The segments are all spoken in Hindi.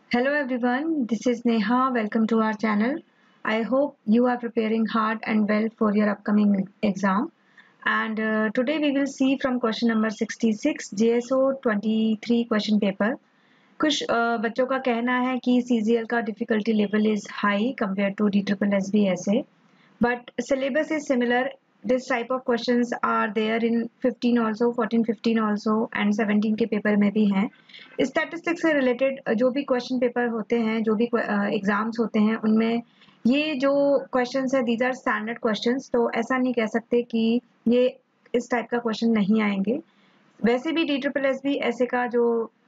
Hello everyone, this is Neha. Welcome to our channel. I hope you are preparing hard and well for your upcoming exam. And today we will see from question number 66 JSO 23 question paper. कुछ बच्चों का कहना है कि CGL का difficulty level is high compared to DSSB essay, but syllabus is similar. This type of questions are there in 15 also, 14, 15 also and 17 के पेपर में भी हैं. स्टैटिस्टिक्स से रिलेटेड जो भी क्वेश्चन पेपर होते हैं, जो भी एग्जाम्स होते हैं, उनमें ये जो क्वेश्चंस है दीज आर स्टैंडर्ड क्वेश्चंस. तो ऐसा नहीं कह सकते कि ये इस टाइप का क्वेश्चन नहीं आएंगे. वैसे भी DSSB ऐसे का जो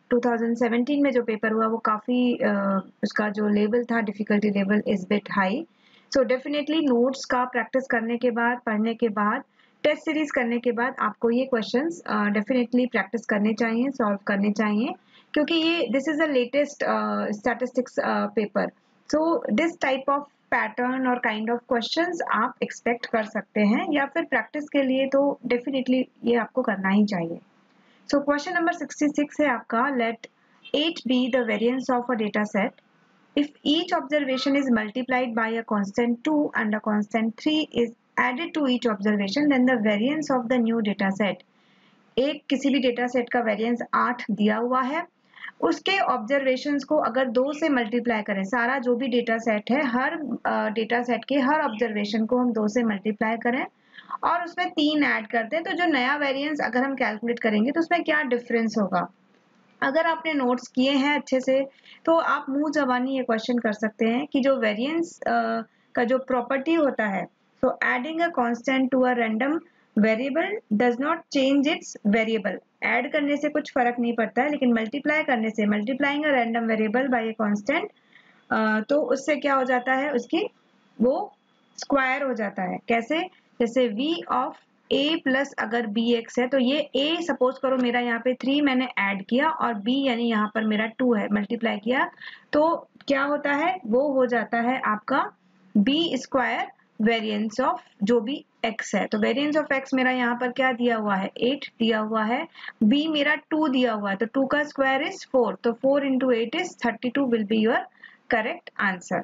2017 में जो पेपर हुआ वो काफ़ी उसका जो लेवल था, difficulty level is bit high. So definitely notes का प्रैक्टिस करने के बाद, पढ़ने के बाद, टेस्ट सीरीज करने के बाद आपको ये क्वेश्चंस डेफिनेटली प्रैक्टिस करने चाहिए, सॉल्व करने चाहिए, क्योंकि ये this is the latest statistics paper. So this type of pattern और काइंड ऑफ क्वेश्चंस आप एक्सपेक्ट कर सकते हैं, या फिर प्रैक्टिस के लिए तो डेफिनेटली ये आपको करना ही चाहिए. सो क्वेश्चन नंबर 66 है आपका, let 8 be the variance of a data set. If each observation is multiplied by a constant 2 and a constant 3 is added to each observation, then the variance of the new data set. एक किसी भी डेटा सेट का वेरिएंस 8 दिया हुआ है, उसके ऑब्जर्वेशंस को अगर 2 से मल्टीप्लाई करें, सारा जो भी डेटा सेट है, हर डेटा सेट के हर ऑब्जर्वेशन को हम 2 से मल्टीप्लाई करें और उसमें 3 ऐड करते हैं, तो जो नया वेरिएंस अगर हम कैलकुलेट करेंगे तो उसमें क्या डिफरेंस होगा. अगर आपने नोट्स किए हैं अच्छे से तो आप मुंह जबानी ये क्वेश्चन कर सकते हैं कि जो वेरिएंस का जो प्रॉपर्टी होता है, so adding a constant to a random variable does not change its variable. Add करने से कुछ फर्क नहीं पड़ता है, लेकिन मल्टीप्लाई करने से, multiplying a random variable by a constant, तो उससे क्या हो जाता है, उसकी वो स्क्वायर हो जाता है. कैसे? जैसे v ऑफ a प्लस अगर bx है, तो ये a सपोज करो मेरा यहाँ पे 3 मैंने ऐड किया और b यानी यहाँ पर मेरा 2 है, मल्टीप्लाई किया, तो क्या होता है, वो हो जाता है आपका b स्क्वायर वेरिएंस ऑफ जो भी x है. तो वेरिएंस ऑफ x मेरा यहाँ पर क्या दिया हुआ है, 8 दिया हुआ है, b मेरा 2 दिया हुआ है, तो 2 का स्क्वायर इज 4, तो 4 into 8 is 32 will be your correct answer.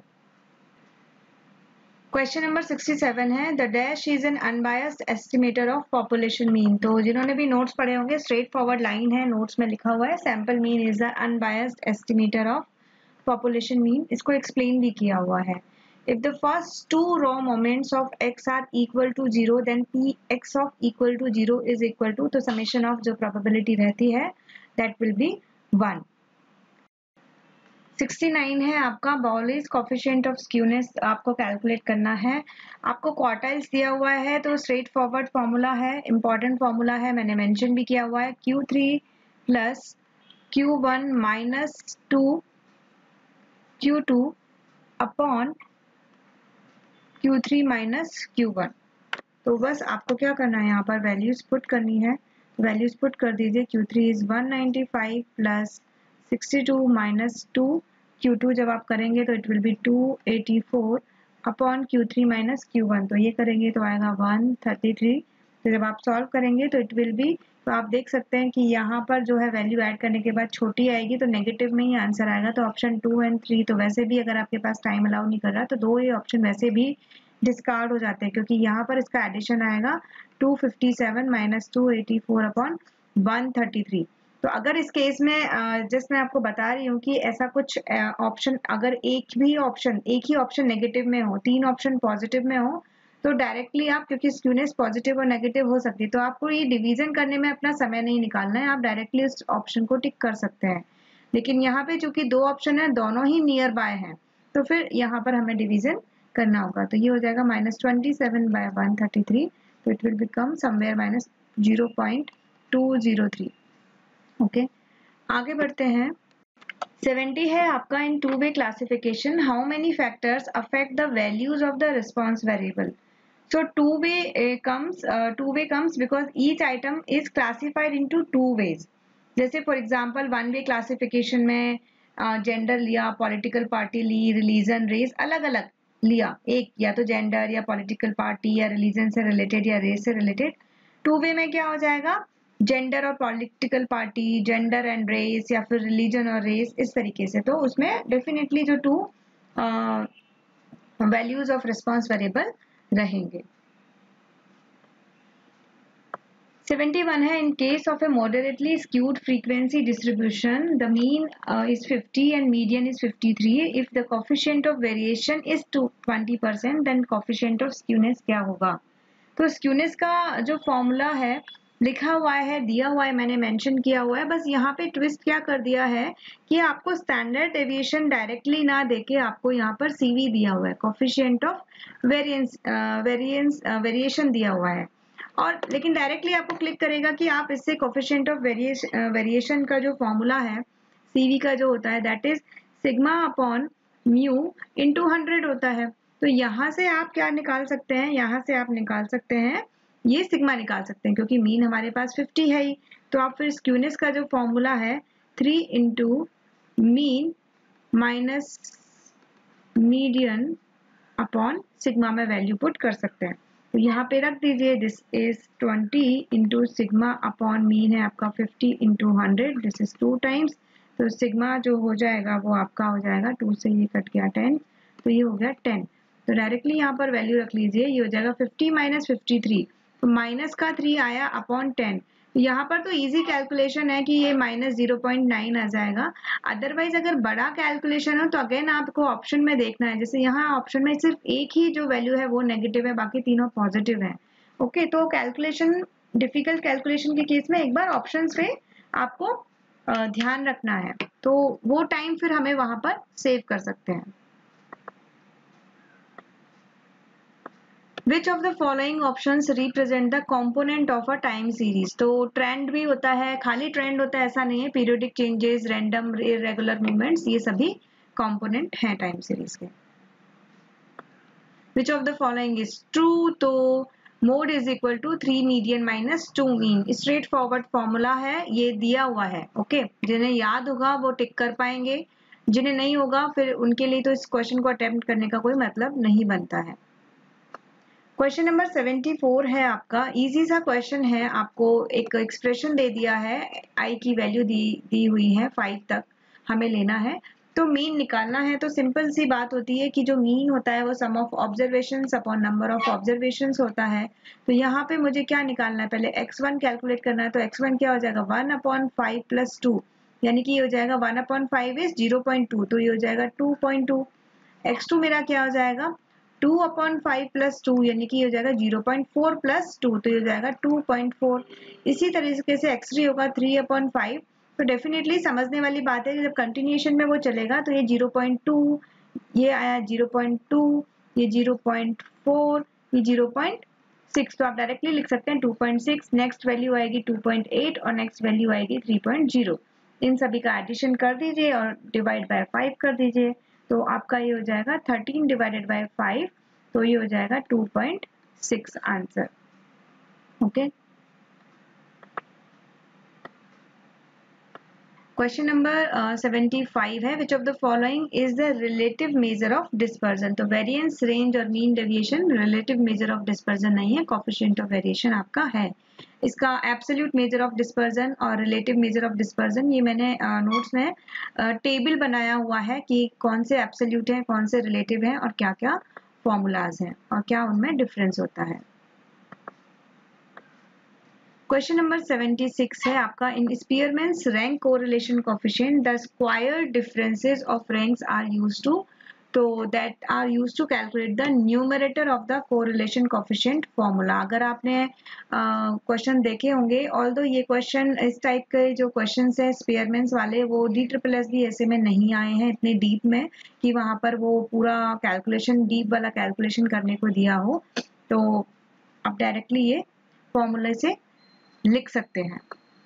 Question number 67 है, the dash is an unbiased estimator of population mean. तो जिन्होंने भी नोट्स पढ़े होंगे, स्ट्रेट फॉरवर्ड लाइन है, नोट्स में लिखा हुआ है sample mean is the unbiased estimator of population mean. इसको एक्सप्लेन भी किया हुआ है. If the first two raw moments of x are equal to 0 then p x of equal to 0 is equal to, तो समेशन ऑफ जो प्रोबेबिलिटी रहती है दैट विल बी 1. 69 है आपका, बॉलीज कोफिशिएंट ऑफ स्क्यूनेस आपको कैलकुलेट करना है. आपको क्वार्टाइल्स दिया हुआ है, तो स्ट्रेट फॉरवर्ड फॉर्मूला है, इंपॉर्टेंट फॉर्मूला है, मैंने मेंशन भी किया हुआ है, Q3 plus Q1 minus 2 Q2 upon Q3 minus Q1. तो बस आपको क्या करना है, यहाँ पर वैल्यूज पुट करनी है. वैल्यूज पुट कर दीजिए. Q3 is 195 plus 62 minus 2, Q2 जब आप करेंगे तो it will be 284 upon Q3 minus Q1, तो ये करेंगे तो आएगा 133. तो जब आप सॉल्व करेंगे तो इट विल बी, तो आप देख सकते हैं कि यहाँ पर जो है वैल्यू ऐड करने के बाद छोटी आएगी, तो नेगेटिव में ही आंसर आएगा. तो ऑप्शन 2 एंड 3 तो वैसे भी अगर आपके पास टाइम अलाउ नहीं कर रहा तो दो ये ऑप्शन वैसे भी डिस्कार्ड हो जाते हैं, क्योंकि यहाँ पर इसका एडिशन आएगा 257 माइनस 284 अपॉन 133. तो अगर इस केस में जस्ट मैं आपको बता रही हूँ कि ऐसा कुछ ऑप्शन, अगर एक ही ऑप्शन नेगेटिव में हो, 3 ऑप्शन पॉजिटिव में हो, तो डायरेक्टली आप, क्योंकि स्क्यूनेस पॉजिटिव और नेगेटिव हो सकती है, तो आपको ये डिवीजन करने में अपना समय नहीं निकालना है, आप डायरेक्टली उस ऑप्शन को टिक कर सकते हैं. लेकिन यहाँ पे चूंकि 2 ऑप्शन है, दोनों ही नियर बाय हैं, तो फिर यहाँ पर हमें डिवीजन करना होगा. तो ये हो जाएगा -27 बाय 133, तो it will become somewhere -0.203. Okay, आगे बढ़ते हैं. 70 है आपका, in two way classification how many factors affect the values of the response variable. So two way comes because each item is classified into 2 ways. जैसे फॉर एग्जांपल 1 वे क्लासिफिकेशन में जेंडर लिया, पॉलिटिकल पार्टी ली, रिलीजन, रेस अलग अलग लिया, एक या तो जेंडर या पॉलिटिकल पार्टी या रिलीजन से रिलेटेड या रेस से रिलेटेड. 2 वे में क्या हो जाएगा, जेंडर और political party, gender and race, या फिर रिलीजन और रेस, इस तरीके से। तो उसमें डेफिनेटली जो 2 वैल्यूज ऑफ रिस्पॉन्स वेरिएबल रहेंगे। 71 है, in case of a moderately skewed frequency distribution, the mean is 50 and median is 53. If the coefficient of variation is to 20%, then coefficient of skewness क्या होगा? तो skewness का जो फॉर्मूला है लिखा हुआ है, दिया हुआ है, मैंने मेंशन किया हुआ है। बस यहाँ पे ट्विस्ट क्या कर दिया है कि आपको स्टैंडर्ड डेविएशन डायरेक्टली ना देके आपको यहाँ पर CV दिया हुआ है, कोफिशिएंट ऑफ वेरिएशन दिया हुआ है। और लेकिन डायरेक्टली आपको क्लिक करेगा कि आप इससे कोफिशिएंट ऑफ वेरिएशन का जो फॉर्मूला है CV का जो होता है, that is sigma upon mu into 100 होता है। तो यहाँ से आप क्या निकाल सकते हैं, यहाँ से आप निकाल सकते हैं, ये सिग्मा निकाल सकते हैं, क्योंकि मीन हमारे पास 50 है ही। तो आप फिर स्क्यूनेस का जो फॉर्मूला है 3 into mean minus median upon sigma में वैल्यू पुट कर सकते हैं। तो यहाँ पे रख दीजिए, this is 20 into sigma upon mean है आपका 50 इंटू 100, दिस इज 2 टाइम्स। तो सिग्मा जो हो जाएगा वो आपका हो जाएगा, 2 से ये कट गया 10, तो ये हो गया 10। तो डायरेक्टली यहाँ पर वैल्यू रख लीजिए, ये हो जाएगा 50 माइनस 53, तो माइनस का 3 आया अपॉन 10। यहाँ पर तो इजी कैलकुलेशन है कि ये माइनस 0.9 आ जाएगा। अदरवाइज अगर बड़ा कैलकुलेशन हो तो अगेन आपको ऑप्शन में देखना है। जैसे यहाँ ऑप्शन में सिर्फ एक ही जो वैल्यू है वो नेगेटिव है, बाकी तीनों पॉजिटिव है। ओके, तो कैलकुलेशन, डिफिकल्ट कैलकुलेशन के केस में एक बार ऑप्शंस पे आपको ध्यान रखना है, तो वो टाइम फिर हमें वहां पर सेव कर सकते हैं। Which of the following options represent the component of a time series? तो ट्रेंड भी होता है, खाली ट्रेंड होता है ऐसा नहीं है, periodic changes, random irregular movements, ये सभी कंपोनेंट हैं टाइम सीरीज के। Which of the following is true? तो mode is equal to 3 median minus 2 mean, straight forward formula है, ये दिया हुआ है। ओके, जिन्हें याद होगा वो टिक कर पाएंगे, जिन्हें नहीं होगा फिर उनके लिए तो इस क्वेश्चन को अटेम्प्ट करने का कोई मतलब नहीं बनता है। क्वेश्चन नंबर 74 है आपका, इजी सा क्वेश्चन है। आपको एक एक्सप्रेशन दे दिया है, आई की वैल्यू दी हुई है 5 तक हमें लेना है, तो मीन निकालना है। तो सिंपल सी बात होती है कि जो मीन होता है वो sum of observations upon number of observations होता है। तो यहाँ पे मुझे क्या निकालना है, पहले x1 कैलकुलेट करना है। तो x1 क्या हो जाएगा, 1/5 प्लस 2, यानी कि ये हो जाएगा 1/5 इज 0.2, तो ये हो जाएगा 2.2। x2 मेरा क्या हो जाएगा, 2/5 प्लस 2, यानी कि ये हो जाएगा 0.4 प्लस 2, तो ये हो जाएगा 2.4। इसी तरीके से x3 होगा 3/5। तो डेफिनेटली समझने वाली बात है कि जब कंटिन्यूएशन में वो चलेगा तो ये 0.2, ये आया 0.2, ये 0.4, ये 0.6, तो आप डायरेक्टली लिख सकते हैं 2.6। नेक्स्ट वैल्यू आएगी 2.8 और नेक्स्ट वैल्यू आएगी 3.0। इन सभी का एडिशन कर दीजिए और डिवाइड बाय 5 कर दीजिए, तो आपका ये हो जाएगा 13 डिवाइडेड बाय 5, तो ये हो जाएगा 2.6 आंसर। ओके, क्वेश्चन नंबर 75 है, which of the following is the relative measure of dispersion? तो वेरिएंस, रेंज और mean deviation relative measure of dispersion नहीं है, कोफिशिएंट ऑफ वेरिएशन आपका है। इसका एब्सोल्यूट मेजर ऑफ डिस्पर्जन और रिलेटिव मेजर ऑफ डिस्पर्जन, ये मैंने नोट्स में टेबल बनाया हुआ है कि कौन से एब्सोल्यूट हैं, कौन से रिलेटिव हैं और क्या क्या फॉर्मूलाज हैं और क्या उनमें डिफरेंस होता है। क्वेश्चन नंबर 76 है आपका, in Spearman's rank correlation coefficient the square differences of ranks are used to, तो that are used to calculate the numerator of the correlation coefficient formula. अगर आपने क्वेश्चन देखे होंगे, ऑल्दो ये क्वेश्चन, इस टाइप के जो क्वेश्चंस है स्पीयरमैन्स वाले, वो DSSS ऐसे में नहीं आए हैं इतने डीप में कि वहां पर वो पूरा कैलकुलेशन, डीप वाला कैलकुलेशन करने को दिया हो, तो आप डायरेक्टली ये फॉर्मूले से लिख सकते हैं।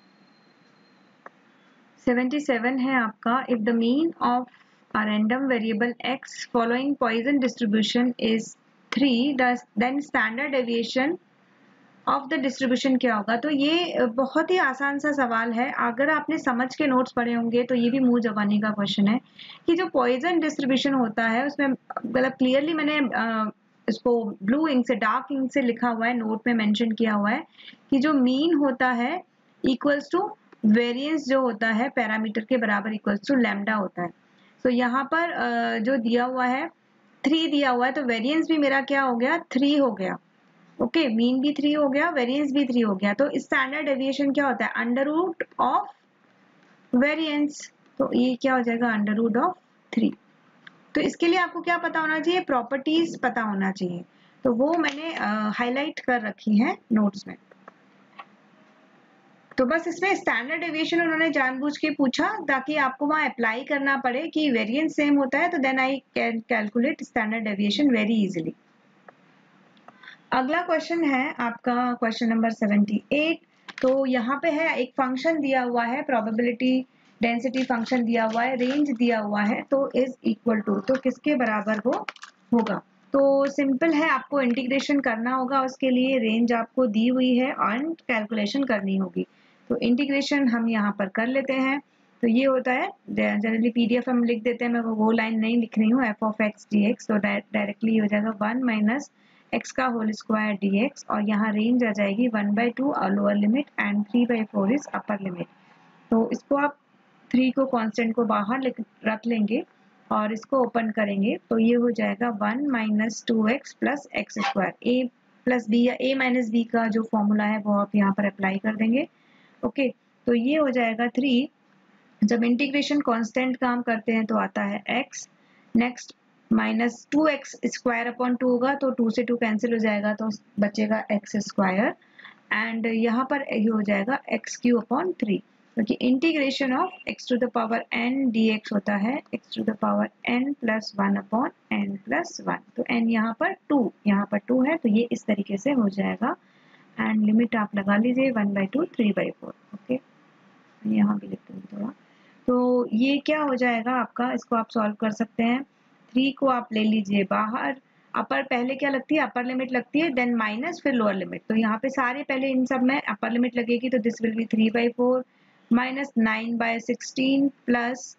77 है आपका, if the mean of a random variable x following Poisson distribution is 3, then standard deviation of the distribution क्या होगा? तो ये बहुत ही आसान सा सवाल है, अगर आपने समझ के नोट्स पढ़े होंगे तो ये भी मुंह जबानी का क्वेश्चन है कि जो पॉइजन डिस्ट्रीब्यूशन होता है उसमें, मतलब क्लियरली मैंने इसको ब्लू इंक से, डार्क इंक से लिखा हुआ है, नोट में मेंशन किया हुआ है कि जो मीन होता है इक्वल्स टू वेरिएंस जो होता है पैरामीटर के बराबर इक्वल्स टू लैम्डा होता है। तो यहाँ पर जो दिया हुआ है 3 दिया हुआ है, तो वेरिएंस भी मेरा क्या हो गया 3 हो गया। ओके, मीन भी 3 हो गया, वेरिएंस भी 3 हो गया। तो स्टैंडर्ड डेविएशन क्या होता है अंडर रूट ऑफ वेरिएंस, तो ये क्या हो जाएगा अंडर रूट ऑफ 3। तो इसके लिए आपको क्या पता होना चाहिए, प्रॉपर्टीज पता होना चाहिए, तो वो मैंने हाईलाइट कर रखी है नोट्स में। तो बस इसमें स्टैंडर्ड डेविएशन उन्होंने जानबूझ के पूछा ताकि आपको वहां अप्लाई करना पड़े कि वेरिएंस सेम होता है, तो then I can calculate standard deviation very easily. अगला क्वेश्चन है आपका क्वेश्चन नंबर 78। तो यहाँ पे है एक फंक्शन दिया हुआ है, प्रोबेबिलिटी डेंसिटी फंक्शन दिया हुआ है, रेंज दिया हुआ है, तो इज इक्वल टू, तो किसके बराबर वो होगा। तो सिंपल है, आपको इंटीग्रेशन करना होगा, उसके लिए रेंज आपको दी हुई है और कैलकुलेशन करनी होगी। तो इंटीग्रेशन हम यहाँ पर कर लेते हैं। तो ये होता है, जनरली पीडीएफ हम लिख देते हैं, मैं वो लाइन नहीं लिख रही हूँ, f of x d x, तो डायरेक्टली हो जाएगा 1 माइनस एक्स का होल स्क्वायर dx, और यहाँ रेंज आ जाएगी 1/2 lower limit and 3/4 is upper limit. तो इसको आप 3 को कांस्टेंट को बाहर रख लेंगे और इसको ओपन करेंगे, तो ये हो जाएगा 1 minus 2x plus x square, a plus b या a माइनस बी का जो फॉर्मूला है वो आप यहाँ पर अप्लाई कर देंगे। ओके, तो ये हो जाएगा 3। जब इंटीग्रेशन कांस्टेंट का हम करते हैं तो आता है x, next minus 2x square upon 2 होगा, तो 2 से 2 कैंसिल हो जाएगा, तो बचेगा x स्क्वायर, एंड यहाँ पर ये हो जाएगा एक्स क्यू अपॉन 3, क्योंकि integration of x to the power n dx होता है x to the power n plus 1 upon n plus 1। तो n यहाँ पर 2, यहाँ पर 2 है, तो ये इस तरीके से हो जाएगा, एंड लिमिट आप लगा लीजिए 1/2 3/4। ओके, यहाँ भी लिखते हैं थोड़ा। तो ये क्या हो जाएगा आपका, इसको आप सॉल्व कर सकते हैं। 3 को आप ले लीजिए बाहर, अपर पहले क्या लगती है अपर लिमिट लगती है, देन माइनस फिर लोअर लिमिट। तो यहाँ पे सारे पहले इन सब में अपर लिमिट लगेगी, तो this will be 3/4 minus 9/16 plus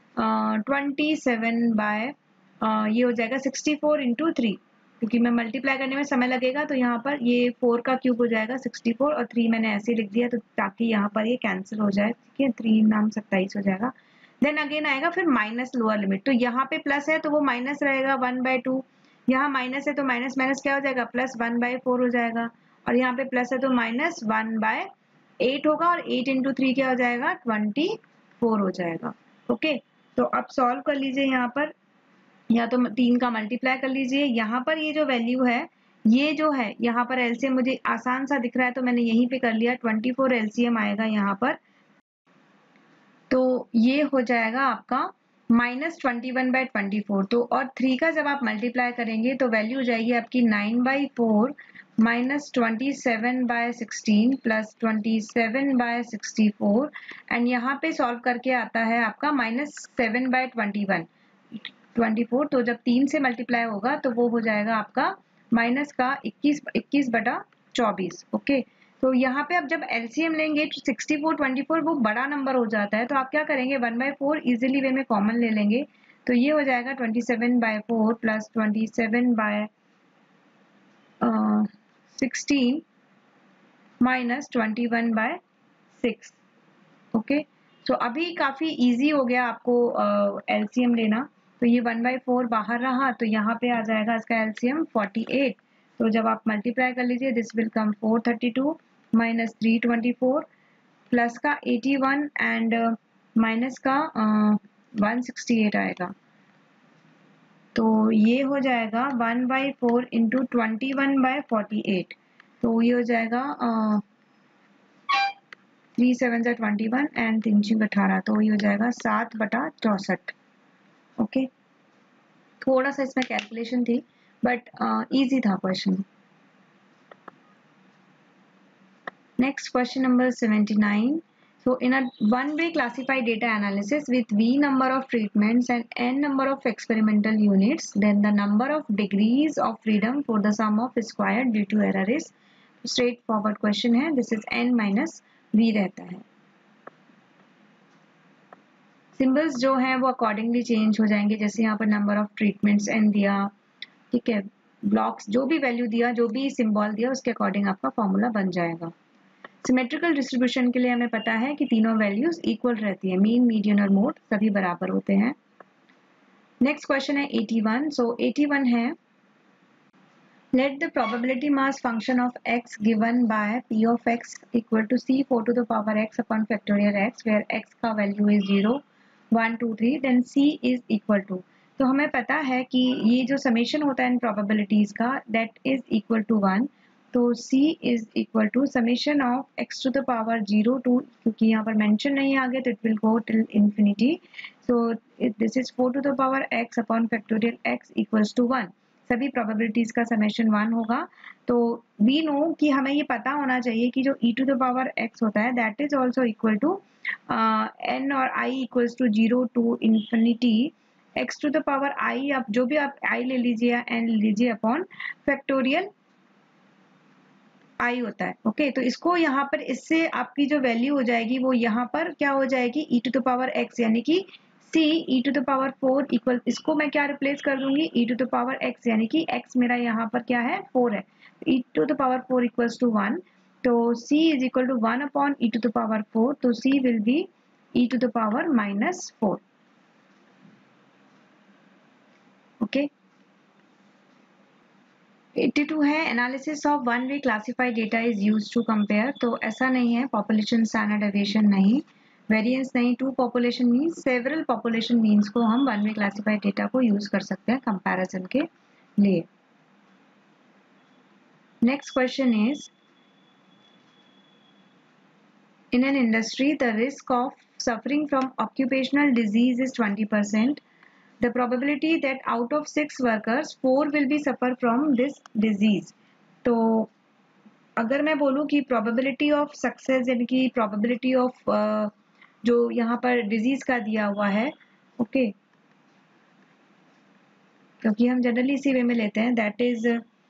27 ये हो जाएगा 64 इंटू 3, क्योंकि मैं मल्टीप्लाई करने में समय लगेगा, तो यहाँ पर ये 4 का क्यूब हो जाएगा 64, और 3 मैंने ऐसे लिख दिया तो ताकि यहाँ पर ये कैंसिल हो जाए। ठीक है, 3 नाम 27 हो जाएगा। देन अगेन आएगा फिर माइनस लोअर लिमिट, तो यहाँ पे प्लस है तो वो माइनस रहेगा 1/2, यहाँ माइनस है तो माइनस माइनस क्या हो जाएगा प्लस 1/4 हो जाएगा, और यहाँ पे प्लस है तो माइनस 1/8 होगा, और 8 इंटू 3 क्या हो जाएगा 24 हो जाएगा। ओके, तो अब सॉल्व कर लीजिए, यहाँ पर या तो 3 का मल्टीप्लाई कर लीजिए, यहाँ पर ये जो वैल्यू है ये जो है यहाँ पर एलसीएम मुझे आसान सा दिख रहा है तो मैंने यहीं पे कर लिया, 24 एलसीएम आएगा यहाँ पर, तो ये हो जाएगा आपका माइनस 21/24। तो और 3 का जब आप मल्टीप्लाई करेंगे तो वैल्यू हो जाएगी आपकी 9/4 माइनस 27/16 प्लस 27/64, एंड यहाँ पे सॉल्व करके आता है आपका माइनस 7/24। तो जब 3 से मल्टीप्लाई होगा तो वो हो जाएगा आपका माइनस का 21/24। ओके, तो यहाँ पे अब जब एलसीएम लेंगे तो 64 24 वो बड़ा नंबर हो जाता है, तो आप क्या करेंगे 1/4 इजीली वे में कॉमन ले लेंगे, तो ये हो जाएगा 27/4 प्लस 27/16 माइनस 21/6। ओके, तो अभी काफी इजी हो गया आपको एलसीएम लेना। तो ये 1/4 बाहर रहा, तो यहाँ पे आ जाएगा इसका एलसीएम 48। तो जब आप मल्टीप्लाई कर लीजिए this will come 432 minus 324 plus का 81 एंड माइनस का 168 आएगा, तो ये हो जाएगा 1/4 इंटू 21/48, तो ये हो जाएगा 3 7 21 एंड 3 18, तो ये हो जाएगा 7/64। ओके, थोड़ा सा इसमें कैलकुलेशन थी बट इजी था question. Next, question number 79. So in a one-way classified data analysis with V number of treatments and N number of experimental units, then the number of degrees of freedom for the sum of squared due to error is straightforward question है. This is N minus V रहता है. Symbols जो है वो accordingly change हो जाएंगे, जैसे यहाँ पर number of treatments N दिया, ठीक है, blocks जो भी value दिया, जो भी symbol दिया उसके according आपका formula बन जाएगा. सिमेट्रिकल डिस्ट्रीब्यूशन के लिए हमें पता है कि तीनों वैल्यूज इक्वल रहती है, मीन, मीडियन और मोड सभी बराबर होते हैं। नेक्स्ट क्वेश्चन है 81। सो 81 है, let the probability mass function of x given by p of x equal to c4 to the power x upon factorial x, where x का value is 0, 1, 2, 3, then c is equal to, तो हमें पता है कि ये जो समेशन होता है इन प्रोबेबिलिटीज का, दैट इज इक्वल टू 1, तो c is equal to summation of x to the power 0 to, क्योंकि यहाँ पर मेंशन नहीं आ गया तो it will go till infinity, so this is 4 to the power x upon factorial x equals to 1, सभी प्रोबेबिलिटीज का समेशन 1 होगा। तो वी नो कि हमें ये पता होना चाहिए कि जो e to the power x होता है that is also equal to n और i equals to 0 to infinity x to the power i, आप जो भी आप i ले लीजिए या n ले लीजिए अपॉन फैक्टोरियल i होता है। ओके, तो इसको यहाँ पर इससे आपकी जो वैल्यू हो जाएगी वो यहाँ पर क्या हो जाएगी, e to the power x, यानी कि c e to the power 4 equal, इसको मैं क्या रिप्लेस कर दूंगी, e to the power x, यानी कि x मेरा यहाँ पर क्या है 4 है, e to the power 4 equals to 1, तो c is equal to 1 upon e to the power 4, तो c will be e to the power -4। Okay, 82 है, analysis of one way classified data is used to compare, तो ऐसा नहीं है, पॉपुलेशन स्टैंडर्ड डेविएशन नहीं, वेरिएंस नहीं, two population means several population means को हम वन वे क्लासिफाइड डेटा को यूज कर सकते हैं कंपैरिजन के लिए। Next question is, in an industry the risk of suffering from occupational disease is 20%. The probability that out of 6 workers 4 will be suffer from this disease. तो अगर मैं बोलूँ कि probability of success यानी कि probability of जो यहाँ पर disease का दिया हुआ है, ओके, क्योंकि हम जनरली इसी वे में लेते हैं, that is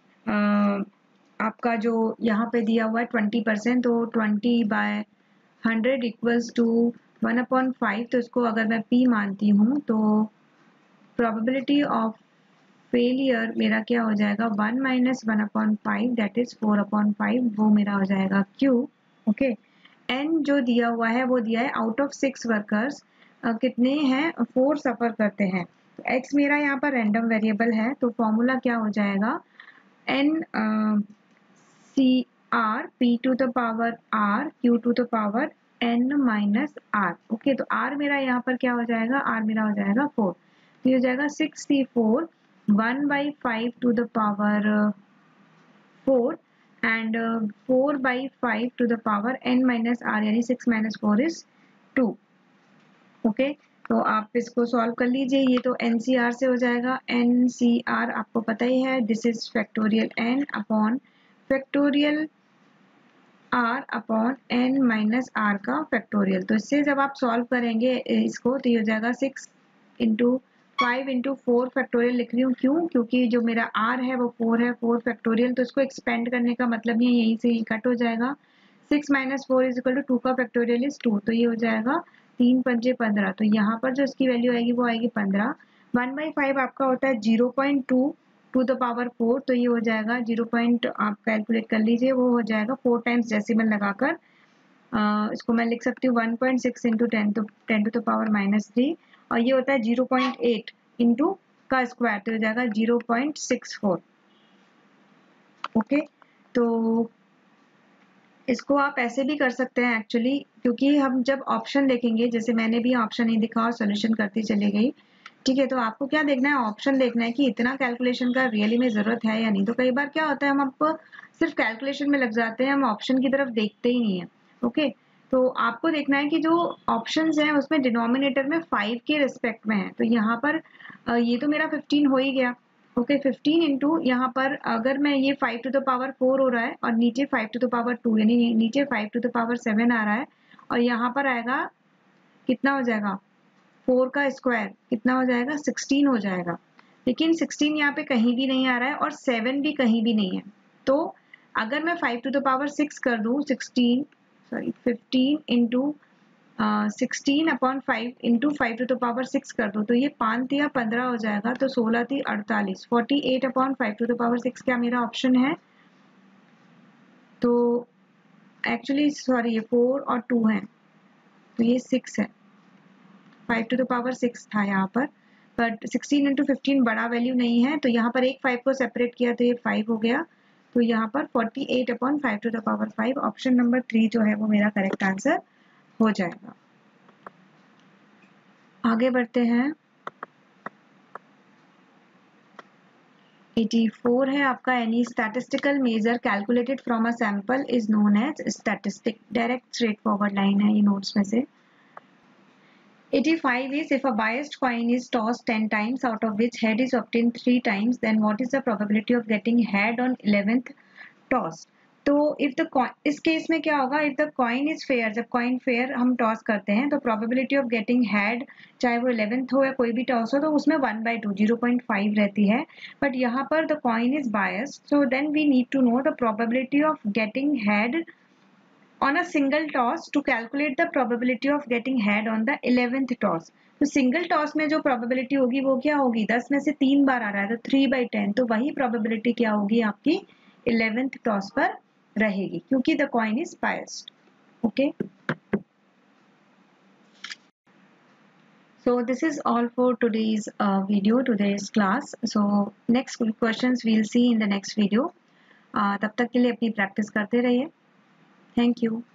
आपका जो यहाँ पे दिया हुआ है 20%, तो 20/100 इक्वल्स टू 1/5, तो इसको अगर मैं p मानती हूँ तो probability of failure मेरा क्या हो जाएगा, 1 - 1/5 दैट इज 4/5, वो मेरा हो जाएगा Q। ओके, n जो दिया हुआ है वो दिया है आउट ऑफ 6 वर्कर्स कितने हैं, 4 सफर करते हैं, तो x मेरा यहाँ पर रैंडम वेरिएबल है, तो फॉर्मूला क्या हो जाएगा, n CR p to the power r q to the power n - r। Okay, तो r मेरा यहाँ पर क्या हो जाएगा, r मेरा हो जाएगा 4, तो ये हो जाएगा 64 1/5 to the power 4 and 4/5 to the power n - r, यानी 6 - 4 इज 2। ओके, तो आप इसको सॉल्व कर लीजिए, ये तो NCR से हो जाएगा, NCR आपको पता ही है, this is factorial n upon factorial r upon n - r का फैक्टोरियल, तो इससे जब आप सॉल्व करेंगे इसको तो ये हो जाएगा 6 × 5 × 4 फैक्टोरियल लिख रही हूँ, क्यों, क्योंकि जो मेरा r है वो 4 है, 4 फैक्टोरियल, तो इसको एक्सपेंड करने का मतलब नहीं है, यहीं से ही कट हो जाएगा, 6 - 4 इज इक्वल टू 2 का फैक्टोरियल इज 2, तो ये हो जाएगा 3 × 5 = 15, तो यहाँ पर जो इसकी वैल्यू आएगी वो आएगी 15। 1/5 आपका होता है 0.2 टू द पावर 4, तो ये हो जाएगा 0. आप कैलकुलेट कर लीजिए, वो हो जाएगा 4 टाइम्स डेसिमल लगाकर, इसको मैं लिख सकती हूँ 1.6 × 10 टू द पावर -3, और ये होता है 0.8 इंटू का स्क्वायर, तो हो जाएगा 0.64। ओके, तो इसको आप ऐसे भी कर सकते हैं एक्चुअली, क्योंकि हम जब ऑप्शन देखेंगे, जैसे मैंने भी ऑप्शन नहीं दिखा और सोल्यूशन करती चली गई, ठीक है, तो आपको क्या देखना है, ऑप्शन देखना है कि इतना कैलकुलेशन का रियली में जरूरत है या नहीं, तो कई बार क्या होता है हम आपको सिर्फ कैलकुलेशन में लग जाते हैं, हम ऑप्शन की तरफ देखते ही नहीं है। ओके, तो आपको देखना है कि जो ऑप्शंस हैं उसमें डिनोमिनेटर में 5 के रिस्पेक्ट में है, तो यहाँ पर ये तो मेरा 15 हो ही गया। ओके, 15 इंटू यहाँ पर अगर मैं ये 5 टू द पावर 4 हो रहा है और नीचे 5 टू द पावर 2, यानी नीचे 5 टू द पावर 7 आ रहा है, और यहाँ पर आएगा कितना हो जाएगा, 4 का स्क्वायर कितना हो जाएगा, 16 हो जाएगा, लेकिन 16 यहाँ पे कहीं भी नहीं आ रहा है और 7 भी कहीं भी नहीं है, तो अगर मैं 5 टू द पावर 6 कर दूँ, 15 into 16/5 into 5 to the power 6 कर दो, तो ये 5 या 15 हो जाएगा, तो 16 थी 48, 48/5 टू द पावर 6 क्या मेरा ऑप्शन है, तो एक्चुअली सॉरी ये 4 और 2 है, तो ये 6 है, 5 टू द पावर 6 था यहाँ पर, बट 16 इंटू 15 बड़ा वैल्यू नहीं है, तो यहाँ पर एक 5 को सेपरेट किया तो ये 5 हो गया, तो यहाँ पर 48/5 to the power 5, option number 3 जो है वो मेरा करेक्ट आंसर हो जाएगा। आगे बढ़ते हैं। 84 है आपका, any statistical measure calculated from a sample is known as statistic. Direct straight forward line है ये नोट्स में से। 85 is if a biased coin is tossed 10 times out of which head is obtained 3 times, then what is the probability of getting head on 11th toss? तो इफ द इस केस में क्या होगा, if the coin is fair, जब कॉइन फेयर हम टॉस करते हैं तो प्रोबेबिलिटी ऑफ गेटिंग हेड, चाहे वो 11th हो या कोई भी टॉस हो, तो उसमें 1/2 0.5 रहती है, बट यहाँ पर the coin is biased, so then we need to know the probability of getting head on a single toss to calculate the probability of getting head on the 11th toss। तो सिंगल टॉस में जो प्रोबेबिलिटी होगी वो क्या होगी, 10 में से 3 बार आ रहा है तो 3/10, तो वही प्रोबेबिलिटी क्या होगी आपकी 11th टॉस पर रहेगी, क्योंकि the coin is biased. Okay, so this is all for today's video, today's class. So next questions we'll see in the next video. तब तक के लिए अपनी प्रैक्टिस करते रहिए। Thank you.